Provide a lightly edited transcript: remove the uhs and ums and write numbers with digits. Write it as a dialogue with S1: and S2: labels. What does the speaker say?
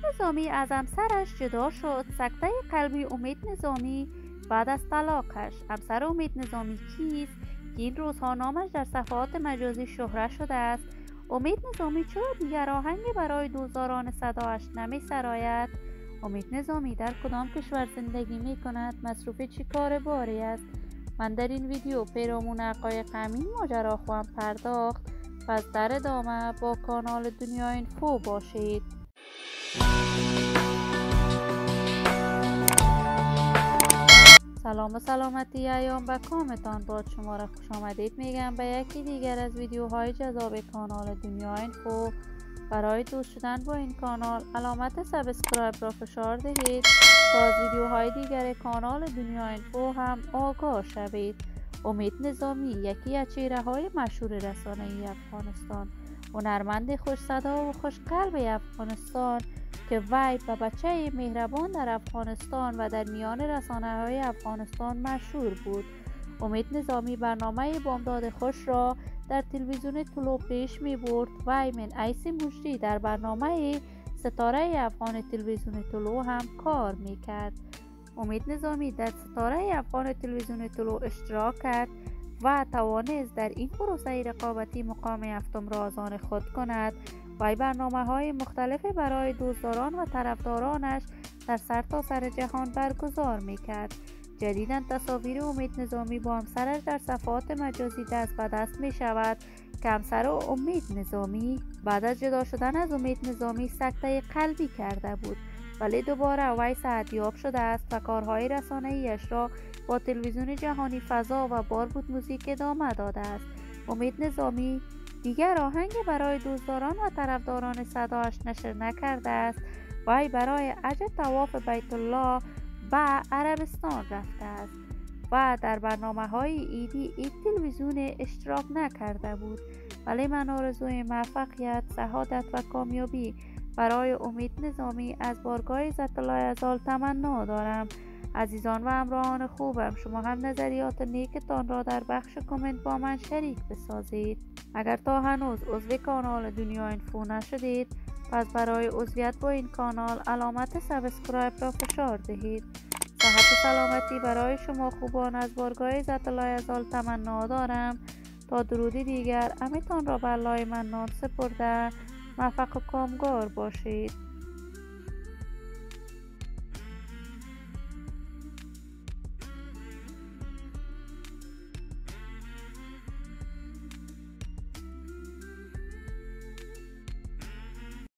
S1: نظامی از همسرش جدا شد. سکته قلبی امید نظامی بعد از طلاقش. همسر امید نظامی کیست که این روزها نامش در صفحات مجازی شهره شده است؟ امید نظامی چرا دیگر آهنگی برای دوستداران صدایش نمی سراید؟ امید نظامی در کدام کشور زندگی می کند؟ مصروف چی کار باری است؟ من در این ویدیو پیرامون حقایق همین ماجرا خواهم پرداخت. پس در ادامه با کانال دنیا اینفو باشید. سلام و سلامتی ایام به کامتان باد. شما را خوش آمدید میگم به یکی دیگر از ویدیوهای جذاب کانال دنیا اینفو. برای دوست شدن با این کانال علامت سابسکرایب را فشار دهید تا از ویدیوهای دیگر کانال دنیا اینفو هم آگاه شوید. امید نظامی یکی از چهره‌های مشهور رسانه‌ای افغانستان، هنرمند خوش صدا و خوش قلب افغانستان که وی و بچه مهربان در افغانستان و در میان رسانه‌های افغانستان مشهور بود. امید نظامی برنامه بامداد خوش را در تلویزیون طلوع پیش می برد. وی من عیسی مجدی در برنامه ستاره افغان تلویزیون طلوع هم کار می کرد. امید نظامی در ستاره افغان تلویزیون طلوع اشتراک کرد و توانست در این پروسه رقابتی مقام هفتم را از آن خود کند. وی برنامه‌های مختلف برای دوستداران و طرفدارانش در سرتاسر جهان برگزار می‌کرد. جدیداً تصاویر امید نظامی با همسرش در صفحات مجازی دست به دست می‌شود که همسر امید نظامی بعد از جدا شدن از امید نظامی سکته قلبی کرده بود، ولی دوباره وی صحتیاب شده است و کارهای رسانه‌ایش را با تلویزیون جهانی فضا و باربود موزیک ادامه داده است. امید نظامی دیگر آهنگی برای دوستداران و طرفداران صدایش نشر نکرده است. وی برای اجر طواف بیت الله به عربستان رفته است و در برنامه‌های عیدی تلویزیون اشتراک نکرده بود، ولی من آرزوی موفقیت، سعادت و کامیابی برای امید نظامی از بارگاه عزت الله عزال تمنا دارم. عزیزان و همراهان خوبم، شما هم نظریات نیکتان را در بخش کامنت با من شریک بسازید. اگر تا هنوز عضو کانال دنیا اینفو نشدید، پس برای عضویت با این کانال علامت سابسکرایب را فشار دهید. صحت و سلامتی برای شما خوبان از بارگاه عزت الله عزال تمنا دارم. تا درودی دیگر امیتان را به الله منان سپرده، موفق و کامگار باشید.